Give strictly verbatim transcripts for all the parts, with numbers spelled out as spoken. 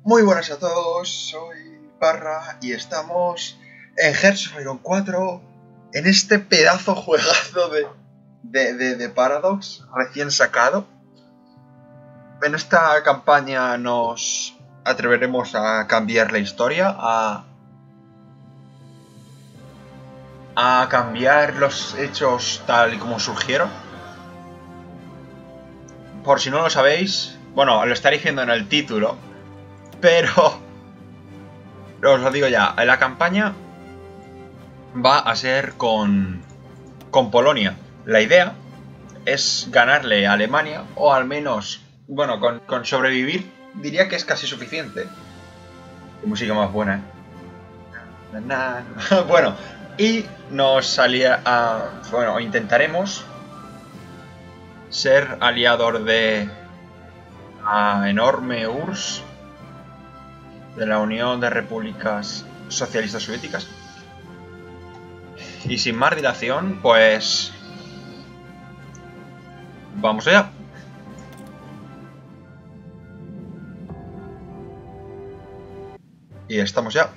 Muy buenas a todos, soy Parra y estamos en Hearts of Iron cuatro, en este pedazo juegazo de, de, de, de Paradox recién sacado. En esta campaña nos atreveremos a cambiar la historia, a, a cambiar los hechos tal y como surgieron. Por si no lo sabéis, bueno, lo está diciendo en el título, pero os lo digo ya, la campaña va a ser con, con Polonia. La idea es ganarle a Alemania, o al menos, bueno, con, con sobrevivir, diría que es casi suficiente. Qué música más buena. Bueno, y nos salía a, bueno, intentaremos ser aliados de la enorme U R S S, de la Unión de Repúblicas Socialistas Soviéticas. Y sin más dilación, pues vamos allá. Y estamos ya.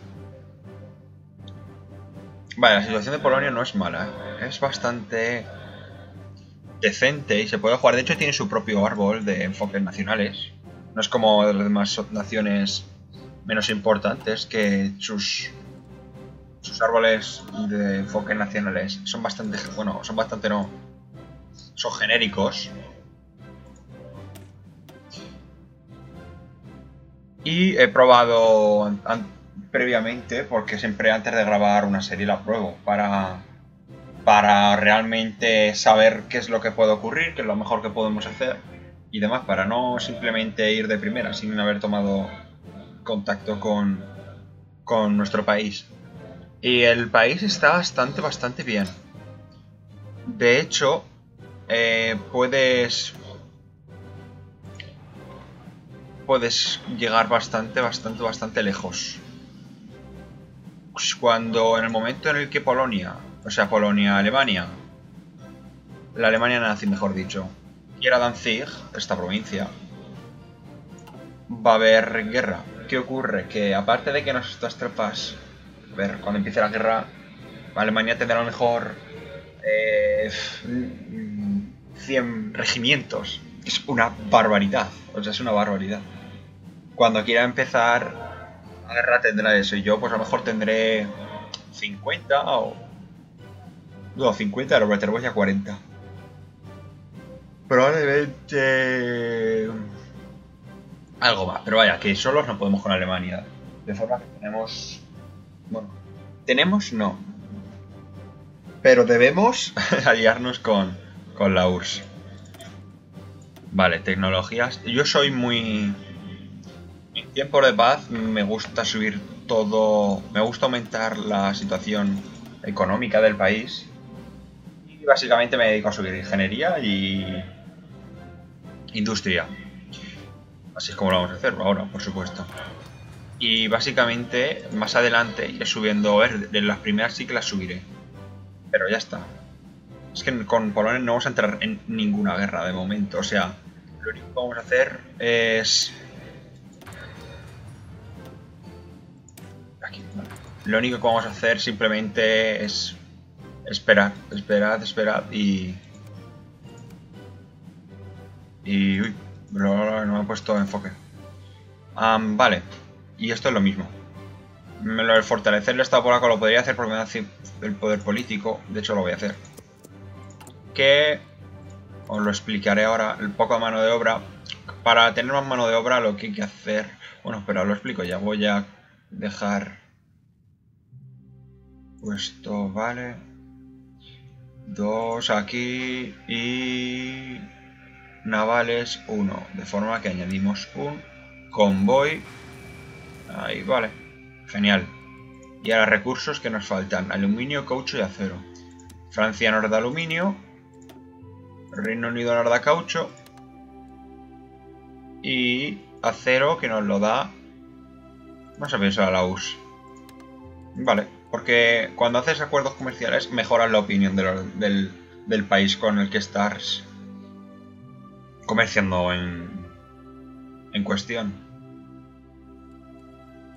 Vale, la situación de Polonia no es mala, ¿eh? Es bastante decente y se puede jugar. De hecho, tiene su propio árbol de enfoques nacionales. No es como las demás naciones menos importantes, que sus sus árboles de enfoques nacionales son bastante, bueno, son bastante no, son genéricos. Y he probado an an previamente, porque siempre antes de grabar una serie la pruebo para para realmente saber qué es lo que puede ocurrir, qué es lo mejor que podemos hacer y demás, para no simplemente ir de primera sin haber tomado contacto con, con nuestro país. Y el país está bastante, bastante bien. De hecho, eh, puedes... Puedes llegar bastante, bastante, bastante lejos. Cuando en el momento en el que Polonia, o sea, Polonia, Alemania, la Alemania nazi, mejor dicho, quiera Danzig, esta provincia, va a haber guerra. ¿Qué ocurre? Que aparte de que nuestras tropas, a ver, cuando empiece la guerra, Alemania tendrá a lo mejor eh, cien regimientos. Es una barbaridad, o sea, es una barbaridad. Cuando quiera empezar la guerra tendrá eso, y yo pues a lo mejor tendré cincuenta o... No, cincuenta, lo meteremos ya cuarenta. Probablemente... algo más, pero vaya, que solos no podemos con Alemania. De forma que tenemos... Bueno, tenemos no. Pero debemos aliarnos con, con la U R S S. Vale, tecnologías. Yo soy muy... En tiempos de paz me gusta subir todo... Me gusta aumentar la situación económica del país. Y básicamente me dedico a subir ingeniería y... industria. Así es como lo vamos a hacer ahora, por supuesto. Y básicamente, más adelante, iré subiendo... A ver, de las primeras sí que las subiré. Pero ya está. Es que con Polonia no vamos a entrar en ninguna guerra de momento. O sea, lo único que vamos a hacer es... Aquí, vale. Lo único que vamos a hacer simplemente es... Esperar, esperad, esperad y... Y... Uy, no me he puesto enfoque. Um, vale, y esto es lo mismo. Lo de fortalecer el estado polaco lo podría hacer porque me da el poder político. De hecho lo voy a hacer. Que os lo explicaré ahora. El poco de mano de obra. Para tener más mano de obra lo que hay que hacer... Bueno, espera, lo explico ya. Voy a dejar... Esto, vale. Dos aquí y... Navales, uno. De forma que añadimos un convoy. Ahí, vale. Genial. Y ahora recursos que nos faltan. Aluminio, caucho y acero. Francia nos da aluminio. Reino Unido nos da caucho. Y acero que nos lo da... Vamos a pensar a la U R S S. Vale, porque cuando haces acuerdos comerciales mejoras la opinión de lo, del, del país con el que estás comerciando en, en cuestión.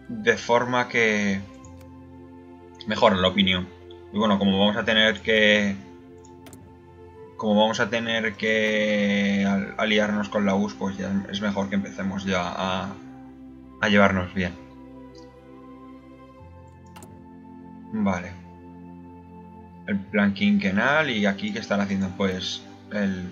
de forma que mejora la opinión. Y bueno, como vamos a tener que como vamos a tener que aliarnos con la U R S S, pues ya es mejor que empecemos ya a, a llevarnos bien. Vale. El plan quinquenal, y aquí que están haciendo pues el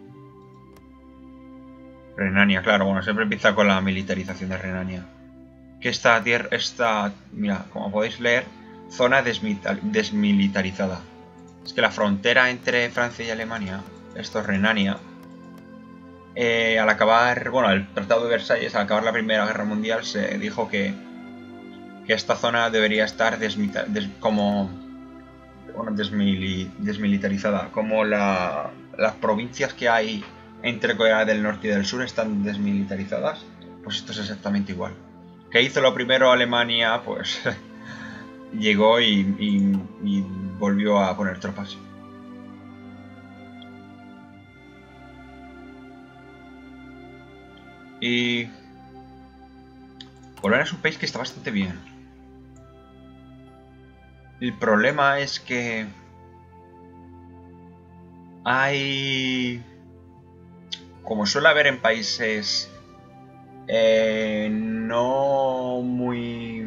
Renania, claro, bueno, siempre empieza con la militarización de Renania. Que esta tierra, esta, mira, como podéis leer, zona desmilitarizada. Es que la frontera entre Francia y Alemania, esto es Renania, eh, al acabar, bueno, el Tratado de Versalles, al acabar la Primera Guerra Mundial, se dijo que, que esta zona debería estar desmita, des, como bueno, desmili, desmilitarizada, como la, las provincias que hay entre Corea del Norte y del Sur están desmilitarizadas, pues esto es exactamente igual. ¿Qué hizo lo primero Alemania? Pues llegó y, y, y volvió a poner tropas. Y Polonia es un país que está bastante bien. El problema es que hay, como suele haber en países eh, no muy...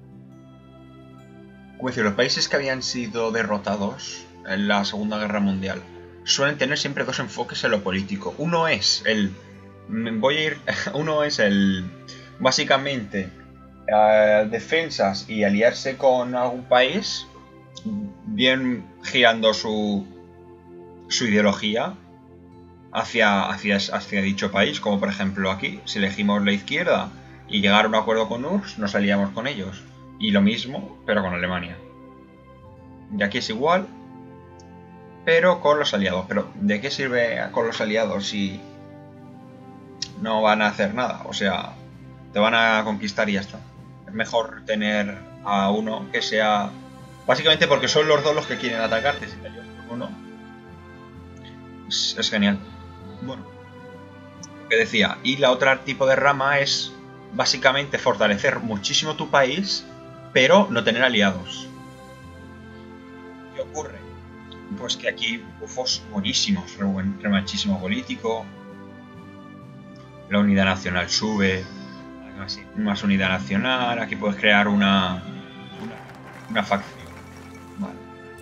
¿Cómo decir? Los países que habían sido derrotados en la Segunda Guerra Mundial suelen tener siempre dos enfoques en lo político. Uno es el... Voy a ir... Uno es el... Básicamente, uh, defensas y aliarse con algún país, bien girando su, su ideología hacia, hacia, hacia dicho país, como por ejemplo aquí, si elegimos la izquierda y llegar a un acuerdo con U R S S, nos aliamos con ellos. Y lo mismo, pero con Alemania. Y aquí es igual, pero con los aliados. Pero ¿de qué sirve con los aliados si no van a hacer nada? O sea, te van a conquistar y ya está. Es mejor tener a uno que sea... Básicamente porque son los dos los que quieren atacarte. Si te ayudas con uno, es, es genial. Bueno, lo que decía. Y la otra tipo de rama es básicamente fortalecer muchísimo tu país, pero no tener aliados. ¿Qué ocurre? Pues que aquí bufos buenísimos, revanchismo político, la unidad nacional sube, más, más unidad nacional, aquí puedes crear una, una, una facción. Vale.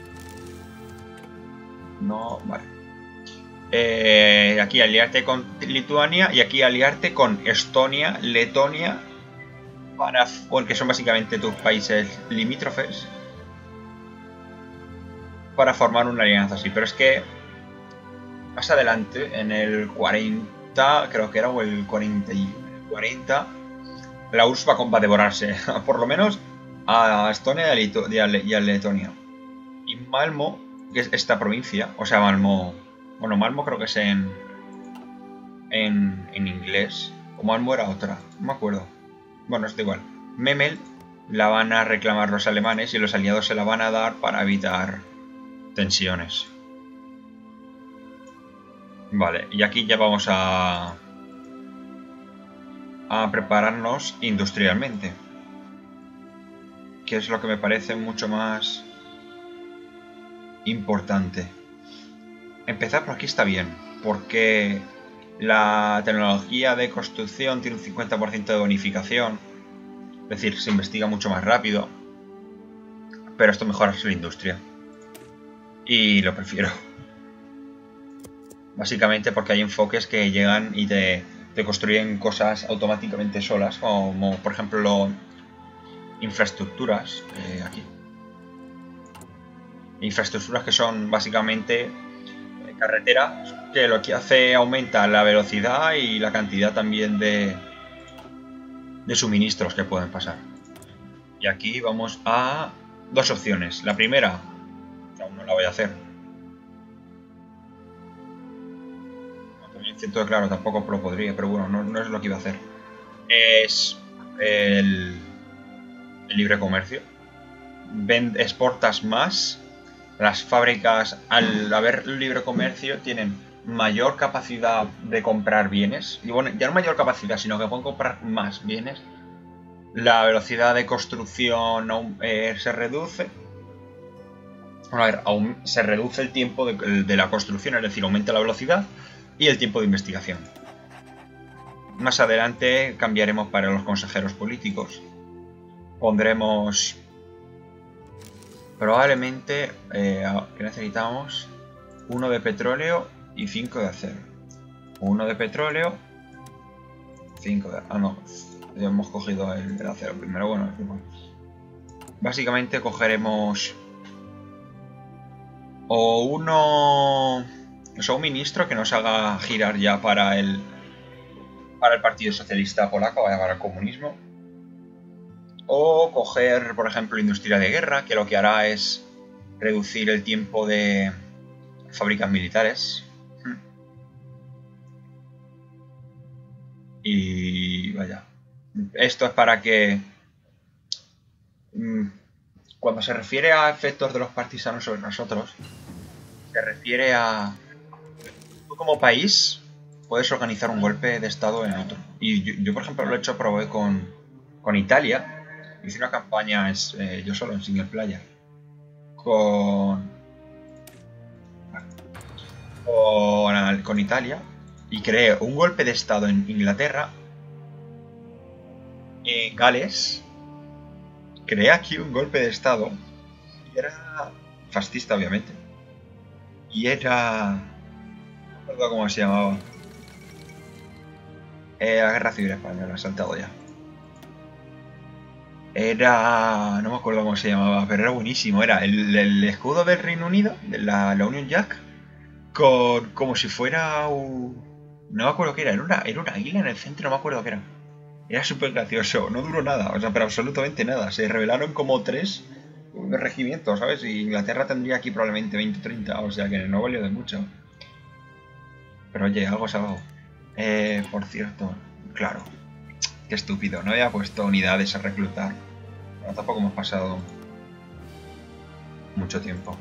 No, vale. Eh, aquí aliarte con Lituania y aquí aliarte con Estonia, Letonia, para, porque son básicamente tus países limítrofes, para formar una alianza así. Pero es que más adelante, en el cuarenta, creo que era, o el cuarenta, y el cuarenta, la U R S S va, va a devorarse, por lo menos a Estonia y a, y a Letonia. Y Malmo, que es esta provincia, o sea, Malmo, bueno, Malmo creo que es en, en, en inglés, o Malmo era otra, no me acuerdo. Bueno, está igual. Memel la van a reclamar los alemanes y los aliados se la van a dar para evitar tensiones. Vale, y aquí ya vamos a, a prepararnos industrialmente, que es lo que me parece mucho más importante. Empezar por aquí está bien, porque la tecnología de construcción tiene un cincuenta por ciento de bonificación, es decir, se investiga mucho más rápido, pero esto mejora la industria y lo prefiero. Básicamente porque hay enfoques que llegan y te, te construyen cosas automáticamente solas, como por ejemplo infraestructuras, eh, aquí. Infraestructuras que son básicamente eh, carreteras, que lo que hace aumenta la velocidad y la cantidad también de, de suministros que pueden pasar. Y aquí vamos a dos opciones. La primera, que aún no la voy a hacer. También siento que claro, tampoco lo podría, pero bueno, no, no es lo que iba a hacer. Es el, el libre comercio. Vend, exportas más. Las fábricas, al haber libre comercio, tienen mayor capacidad de comprar bienes. Y bueno, ya no mayor capacidad, sino que pueden comprar más bienes. La velocidad de construcción eh, se reduce. Bueno, a ver, aún se reduce el tiempo de, de la construcción, es decir, aumenta la velocidad y el tiempo de investigación. Más adelante cambiaremos para los consejeros políticos. Pondremos probablemente eh, que necesitamos uno de petróleo y cinco de acero. Uno de petróleo, cinco de... Ah, no, ya hemos cogido el, el acero primero. Bueno, básicamente cogeremos o uno... O sea, un ministro que nos haga girar ya para el para el Partido Socialista Polaco, para el comunismo. O coger, por ejemplo, industria de guerra, que lo que hará es reducir el tiempo de fábricas militares. Y vaya. Esto es para que... Cuando se refiere a efectos de los partisanos sobre nosotros, se refiere a... Tú como país puedes organizar un golpe de estado en otro. Y yo, yo por ejemplo, lo he hecho, probé con, con Italia. Hice una campaña es, eh, yo solo en single player. Con, con... Con Italia. Y creé un golpe de estado en Inglaterra. En Gales. Creé aquí un golpe de estado. Y era fascista, obviamente. Y era... No recuerdo cómo se llamaba. Eh, la Guerra Civil Española, he saltado ya. Era... No me acuerdo cómo se llamaba, pero era buenísimo. Era el, el escudo del Reino Unido, de la, la Union Jack, con como si fuera un... No me acuerdo qué era, era una, era una águila en el centro, no me acuerdo qué era. Era súper gracioso, no duró nada, o sea, pero absolutamente nada. Se revelaron como tres regimientos, ¿sabes? Y Inglaterra tendría aquí probablemente veinte o treinta, o sea que no valió de mucho. Pero oye, algo es algo. Eh, por cierto, claro. Qué estúpido, no había puesto unidades a reclutar. Pero tampoco hemos pasado mucho tiempo.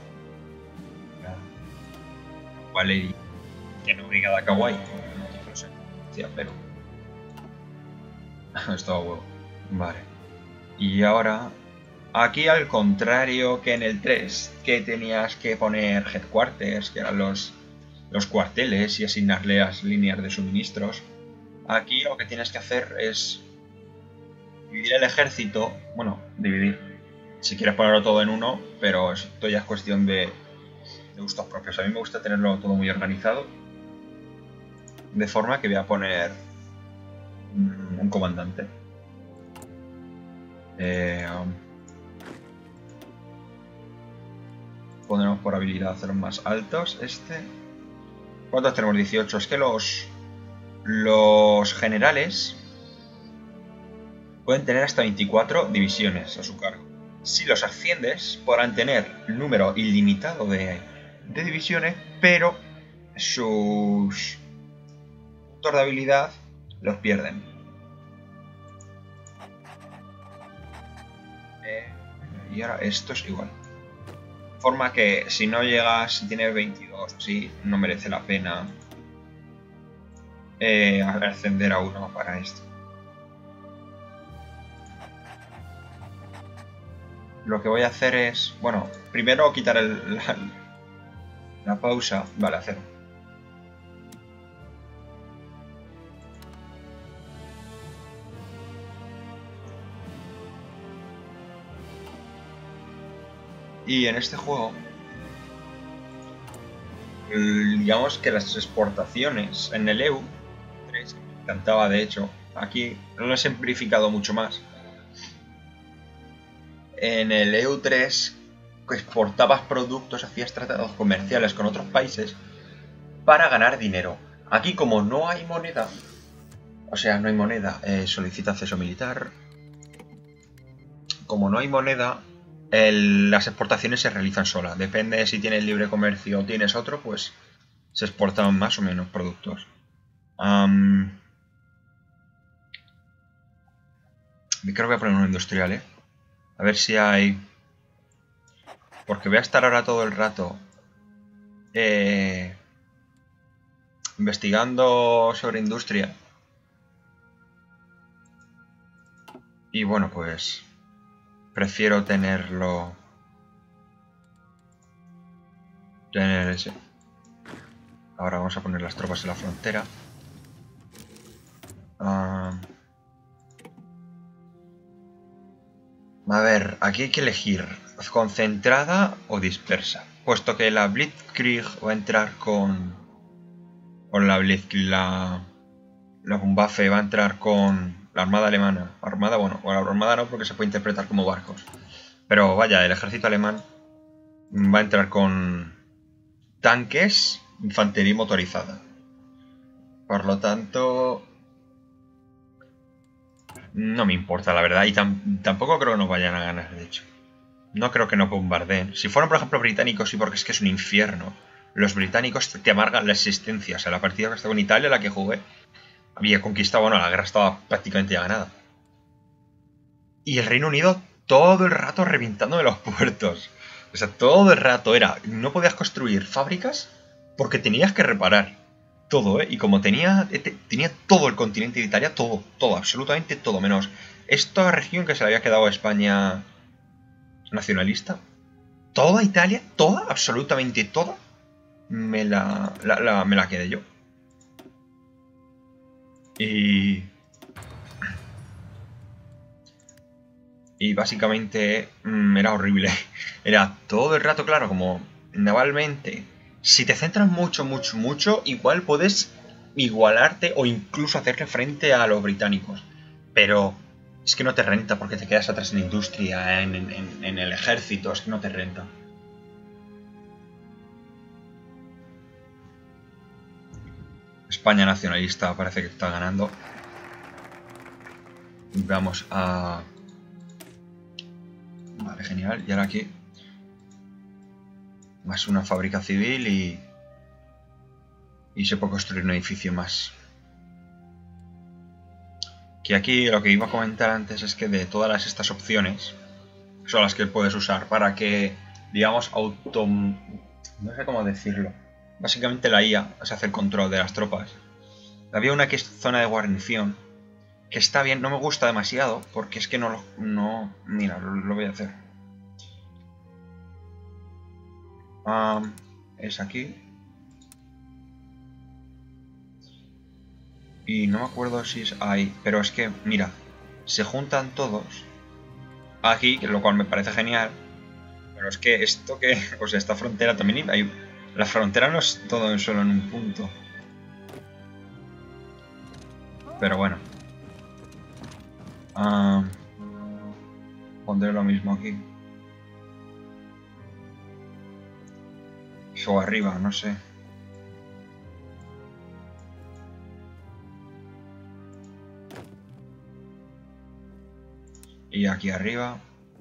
Valeria, que no brigada Kawaii. No sé, hostia, pero... Esto a huevo. Vale. Y ahora... Aquí al contrario que en el tres, que tenías que poner headquarters, que eran los, los cuarteles, y asignarle las líneas de suministros. Aquí lo que tienes que hacer es dividir el ejército, bueno, dividir, si quieres ponerlo todo en uno, pero esto ya es cuestión de, de gustos propios. A mí me gusta tenerlo todo muy organizado, de forma que voy a poner un, un comandante. Eh, Pondremos por habilidad hacer más altos. Este. ¿Cuántos tenemos? dieciocho. Es que los los generales pueden tener hasta veinticuatro divisiones a su cargo. Si los asciendes, podrán tener número ilimitado de, de divisiones, pero sus puntos de habilidad los pierden. Eh, y ahora esto es igual. De forma que si no llegas, si tienes veintidós, sí, no merece la pena eh, ascender a uno para esto. Lo que voy a hacer es, bueno, primero quitar el, la, la pausa. Vale, hacer. Y en este juego, digamos que las exportaciones en el E U tres, me encantaba de hecho, aquí lo he simplificado mucho más. En el E U tres exportabas productos, hacías tratados comerciales con otros países para ganar dinero. Aquí como no hay moneda, o sea, no hay moneda, eh, solicita acceso militar. Como no hay moneda, el, las exportaciones se realizan solas. Depende de si tienes libre comercio o tienes otro, pues se exportan más o menos productos. Um, creo que voy a poner uno industrial, ¿eh? A ver si hay... Porque voy a estar ahora todo el rato eh, investigando sobre industria. Y bueno, pues prefiero tenerlo... Tener ese. Ahora vamos a poner las tropas en la frontera. Uh... A ver, aquí hay que elegir concentrada o dispersa. Puesto que la Blitzkrieg va a entrar con... Con la Blitzkrieg, la... La Wunderwaffe va a entrar con la armada alemana. Armada, bueno, o la armada no porque se puede interpretar como barcos. Pero vaya, el ejército alemán va a entrar con tanques, infantería motorizada. Por lo tanto, no me importa, la verdad. Y tam tampoco creo que nos vayan a ganar, de hecho. No creo que no bombardeen. Si fueran, por ejemplo, británicos, sí, porque es que es un infierno. Los británicos te amargan la existencia. O sea, la partida que estaba en Italia, la que jugué, había conquistado, bueno, la guerra estaba prácticamente ya ganada. Y el Reino Unido todo el rato reventando de los puertos. O sea, todo el rato era... No podías construir fábricas porque tenías que reparar todo, ¿eh? Y como tenía, tenía todo el continente de Italia, todo, todo, absolutamente todo, menos esta región que se le había quedado a España nacionalista. Toda Italia, toda, absolutamente toda, me la, la, la, me la quedé yo. Y... Y básicamente mmm, era horrible. Era todo el rato, claro, como navalmente. Si te centras mucho, mucho, mucho, igual puedes igualarte o incluso hacerle frente a los británicos. Pero es que no te renta porque te quedas atrás en la industria, en, en, en el ejército, es que no te renta. España nacionalista parece que está ganando. Vamos a... Vale, genial. Y ahora aquí más una fábrica civil y... Y se puede construir un edificio más. Que aquí lo que iba a comentar antes es que de todas las, estas opciones son las que puedes usar para que, digamos, auto... No sé cómo decirlo. Básicamente la I A se hace el control de las tropas. Había una que es zona de guarnición, que está bien, no me gusta demasiado, porque es que no lo... No, mira, lo, lo voy a hacer. Um, es aquí. Y no me acuerdo si es ahí, pero es que, mira, se juntan todos aquí, lo cual me parece genial. Pero es que esto que... O sea, esta frontera también hay... La frontera no es todo solo en un punto. Pero bueno. Um, pondré lo mismo aquí. O arriba, no sé. Y aquí arriba.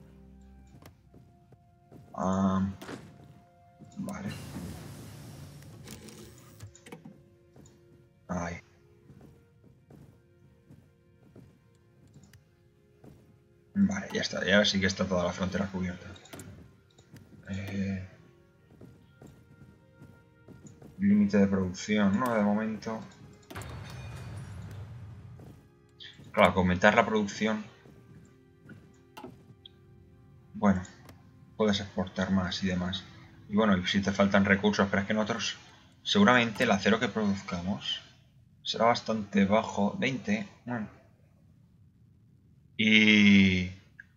Um, vale. Ahí. Vale, ya está. Ya sí que está toda la frontera cubierta. Eh... Límite de producción, ¿no? De momento. Claro, aumentar la producción. Bueno, puedes exportar más y demás. Y bueno, y si te faltan recursos, pero es que nosotros seguramente el acero que produzcamos será bastante bajo. veinte, bueno. Y...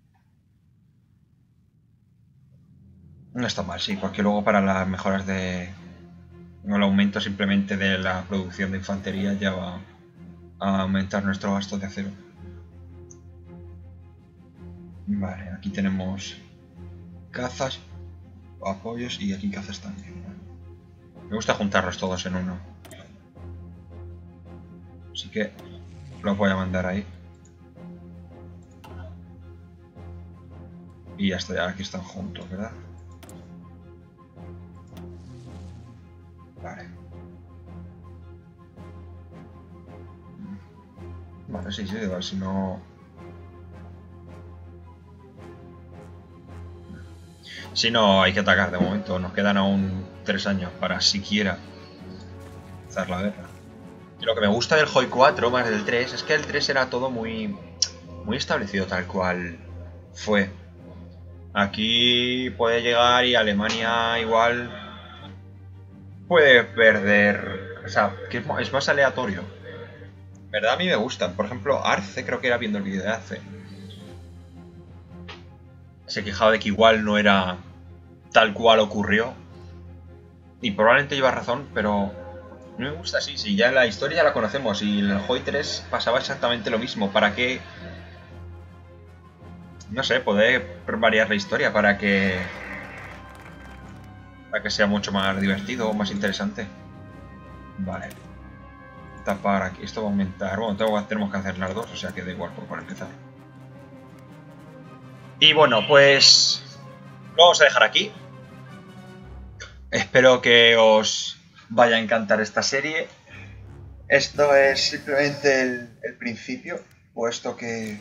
No está mal, sí, porque luego para las mejoras de... O el aumento simplemente de la producción de infantería ya va a aumentar nuestro gasto de acero. Vale, aquí tenemos cazas, apoyos y aquí cazas también. Me gusta juntarlos todos en uno. Así que los voy a mandar ahí. Y ya está, ya aquí están juntos, ¿verdad? Vale. Vale, sí, sí, a ver si no... Si no, hay que atacar de momento. Nos quedan aún tres años para siquiera empezar la guerra. Y lo que me gusta del Hoi cuatro más del tres es que el tres era todo muy... muy establecido tal cual fue. Aquí puede llegar y Alemania igual puede perder. O sea, que es, es más aleatorio. En verdad a mí me gustan. Por ejemplo, Arce, creo que era viendo el vídeo de Arce. Se quejaba de que igual no era tal cual ocurrió. Y probablemente lleva razón, pero no me gusta así. Si ya la historia ya la conocemos y en el Hoi tres pasaba exactamente lo mismo. ¿Para qué? No sé, poder variar la historia para que para que sea mucho más divertido o más interesante. Vale. Tapar aquí. Esto va a aumentar. Bueno, tengo, tenemos que hacer las dos, o sea que da igual por, por empezar. Y bueno, pues lo vamos a dejar aquí. Espero que os vaya a encantar esta serie. Esto es simplemente el, el principio, puesto que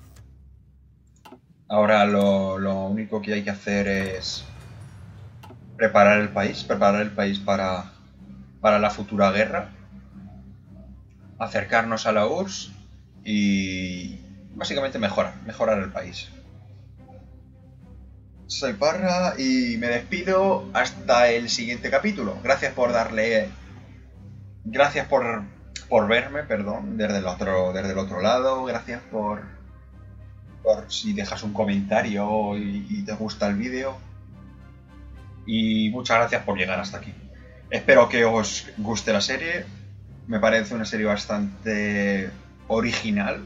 ahora lo, lo único que hay que hacer es preparar el país, preparar el país para, para la futura guerra, acercarnos a la U R S S y básicamente mejorar, mejorar el país. Soy Parra y me despido hasta el siguiente capítulo. Gracias por darle... Gracias por, por verme, perdón, desde el otro, desde el otro lado. Gracias por, por si dejas un comentario y, y te gusta el vídeo. Y muchas gracias por llegar hasta aquí. Espero que os guste la serie. Me parece una serie bastante original.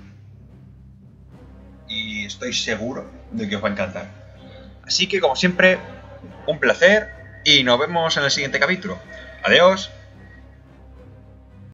Y estoy seguro de que os va a encantar. Así que, como siempre, un placer y nos vemos en el siguiente capítulo. Adiós.